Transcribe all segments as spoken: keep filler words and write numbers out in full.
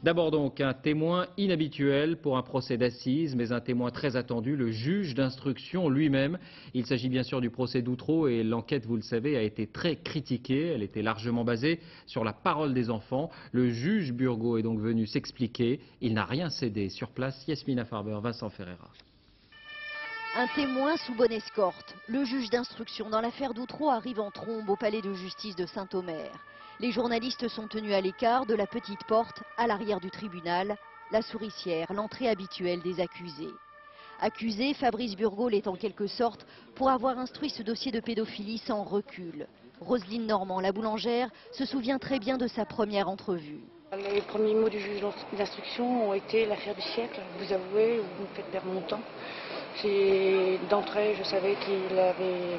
D'abord donc un témoin inhabituel pour un procès d'assises, mais un témoin très attendu, le juge d'instruction lui-même. Il s'agit bien sûr du procès d'Outreau et l'enquête, vous le savez, a été très critiquée. Elle était largement basée sur la parole des enfants. Le juge Burgot est donc venu s'expliquer. Il n'a rien cédé. Sur place, Yasmina Farber, Vincent Ferreira. Un témoin sous bonne escorte. Le juge d'instruction dans l'affaire d'Outreau arrive en trombe au palais de justice de Saint-Omer. Les journalistes sont tenus à l'écart de la petite porte à l'arrière du tribunal, la souricière, l'entrée habituelle des accusés. Accusé, Fabrice Burgot l'est en quelque sorte pour avoir instruit ce dossier de pédophilie sans recul. Roselyne Normand, la boulangère, se souvient très bien de sa première entrevue. Les premiers mots du juge d'instruction ont été l'affaire du siècle. Vous avouez, vous me faites perdre mon temps. D'entrée, je savais qu'il avait,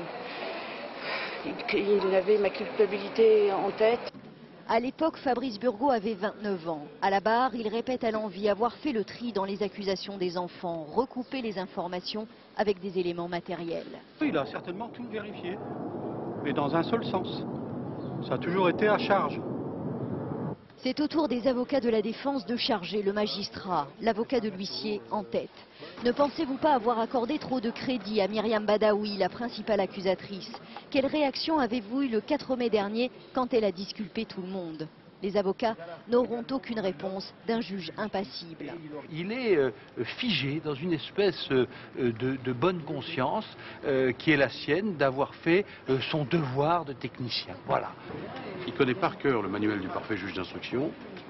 qu'il avait ma culpabilité en tête. À l'époque, Fabrice Burgot avait vingt-neuf ans. À la barre, il répète à l'envi avoir fait le tri dans les accusations des enfants, recouper les informations avec des éléments matériels. Il a certainement tout vérifié, mais dans un seul sens. Ça a toujours été à charge. C'est au tour des avocats de la défense de charger le magistrat, l'avocat de l'huissier en tête. Ne pensez-vous pas avoir accordé trop de crédit à Myriam Badaoui, la principale accusatrice? Quelle réaction avez-vous eue le quatre mai dernier quand elle a disculpé tout le monde? Les avocats n'auront aucune réponse d'un juge impassible. Il est euh, figé dans une espèce euh, de, de bonne conscience euh, qui est la sienne d'avoir fait euh, son devoir de technicien. Voilà. Il connaît par cœur le manuel du parfait juge d'instruction.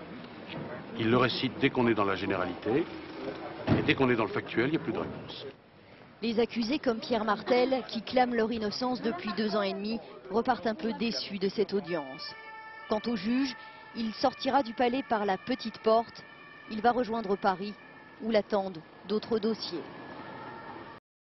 Il le récite dès qu'on est dans la généralité. Et dès qu'on est dans le factuel, il n'y a plus de réponse. Les accusés comme Pierre Martel, qui clament leur innocence depuis deux ans et demi, repartent un peu déçus de cette audience. Quant au juge, il sortira du palais par la petite porte. Il va rejoindre Paris, où l'attendent d'autres dossiers.